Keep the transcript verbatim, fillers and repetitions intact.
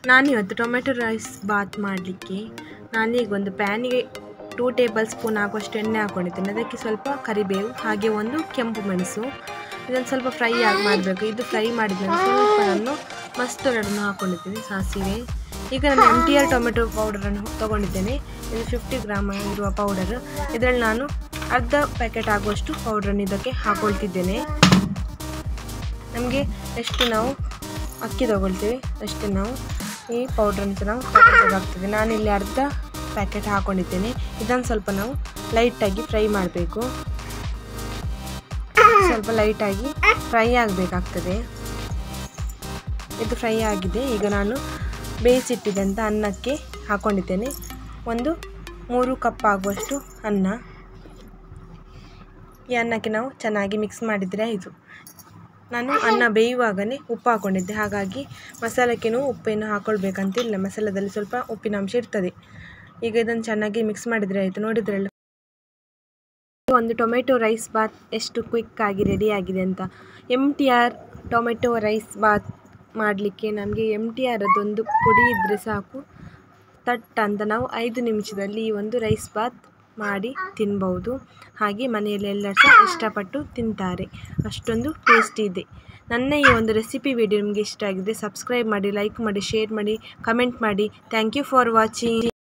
ನಾನಿವತ್ತು tomato rice bath ಮಾಡಲಿಕ್ಕೆ ನಾನೀಗ ಒಂದು ಪ್ಯಾನಿಗೆ ಟೂ ಟೇಬಲ್ ಸ್ಪೂನ್ ಆಗುವಷ್ಟು ಎಣ್ಣೆ ಹಾಕ್ಕೊಂಡಿದ್ದೇನೆ. ಅದಕ್ಕೆ ಸ್ವಲ್ಪ ಕರಿಬೇವು ಹಾಗೆ ಒಂದು ಕೆಂಪು ಮೆಣಸು ಇದನ್ನು ಸ್ವಲ್ಪ ಫ್ರೈ ಆಗಿ ಮಾಡಬೇಕು. ಇದು ಫ್ರೈ ಮಾಡಿದ ಸ್ವಲ್ಪ ನಾನು ಮಸ್ಟರ್ಡನ್ನು ಹಾಕ್ಕೊಂಡಿದ್ದೇನೆ, ಸಾಸಿವೆ. ಈಗ ನಾನು ಎಮ್ ಟಿ ಆರ್ ಟೊಮೆಟೊ ಪೌಡರನ್ನು ತೊಗೊಂಡಿದ್ದೇನೆ. ಇದು ಫಿಫ್ಟಿ ಗ್ರಾಮ್ ಇರುವ ಪೌಡರ್. ಇದರಲ್ಲಿ ನಾನು ಅರ್ಧ ಪ್ಯಾಕೆಟ್ ಆಗುವಷ್ಟು ಪೌಡ್ರನ್ನು ಇದಕ್ಕೆ ಹಾಕ್ಕೊಳ್ತಿದ್ದೇನೆ. ನಮಗೆ ಎಷ್ಟು ನಾವು ಅಕ್ಕಿ ತೊಗೊಳ್ತೀವಿ ಅಷ್ಟು ನಾವು ಈ ಪೌಡ್ರನ್ನು ನಾವು ಹಾಕಬೇಕಾಗ್ತದೆ. ನಾನಿಲ್ಲಿ ಅರ್ಧ ಪ್ಯಾಕೆಟ್ ಹಾಕ್ಕೊಂಡಿದ್ದೇನೆ. ಇದನ್ನು ಸ್ವಲ್ಪ ನಾವು ಲೈಟಾಗಿ ಫ್ರೈ ಮಾಡಬೇಕು. ಸ್ವಲ್ಪ ಲೈಟಾಗಿ ಫ್ರೈ ಆಗಬೇಕಾಗ್ತದೆ. ಇದು ಫ್ರೈ ಆಗಿದೆ. ಈಗ ನಾನು ಬೇಯಿಸಿಟ್ಟಿದ್ದಂಥ ಅನ್ನಕ್ಕೆ ಹಾಕ್ಕೊಂಡಿದ್ದೇನೆ. ಒಂದು ಮೂರು ಕಪ್ ಆಗುವಷ್ಟು ಅನ್ನ. ಈ ಅನ್ನಕ್ಕೆ ನಾವು ಚೆನ್ನಾಗಿ ಮಿಕ್ಸ್ ಮಾಡಿದರೆ ಆಯಿತು. ನಾನು ಅನ್ನ ಬೇಯುವಾಗಲೇ ಉಪ್ಪು ಹಾಕ್ಕೊಂಡಿದ್ದೆ, ಹಾಗಾಗಿ ಮಸಾಲಕ್ಕೇನು ಉಪ್ಪೇನು ಹಾಕ್ಕೊಳ್ಬೇಕಂತಿಲ್ಲ. ಮಸಾಲದಲ್ಲಿ ಸ್ವಲ್ಪ ಉಪ್ಪಿನ ಅಂಶ ಇರ್ತದೆ. ಈಗ ಇದನ್ನು ಚೆನ್ನಾಗಿ ಮಿಕ್ಸ್ ಮಾಡಿದರೆ ಆಯಿತು. ನೋಡಿದ್ರಲ್ಲ ಒಂದು ಟೊಮೆಟೊ ರೈಸ್ ಬಾತ್ ಎಷ್ಟು ಕ್ವಿಕ್ಕಾಗಿ ರೆಡಿಯಾಗಿದೆ ಅಂತ. M T R tomato rice bath ಮಾಡಲಿಕ್ಕೆ ನಮಗೆ ಎಮ್ ಟಿ ಆರ್ ಅದೊಂದು ಪುಡಿ ಇದ್ದರೆ ಸಾಕು, ತಟ್ ಅಂತ ನಾವು ಐದು ನಿಮಿಷದಲ್ಲಿ ಈ ಒಂದು ರೈಸ್ ಬಾತ್ ಮಾಡಿ ತಿನ್ಬೋದು. ಹಾಗೆ ಮನೆಯಲ್ಲಿ ಎಲ್ಲರೂ ಸಹ ಇಷ್ಟಪಟ್ಟು ತಿಂತಾರೆ, ಅಷ್ಟೊಂದು ಟೇಸ್ಟಿ ಇದೆ. ನನ್ನ ಈ ಒಂದು ರೆಸಿಪಿ ವಿಡಿಯೋ ನಿಮಗೆ ಇಷ್ಟ ಆಗಿದೆ ಸಬ್ಸ್ಕ್ರೈಬ್ ಮಾಡಿ, ಲೈಕ್ ಮಾಡಿ, ಶೇರ್ ಮಾಡಿ, ಕಮೆಂಟ್ ಮಾಡಿ. Thank you for watching.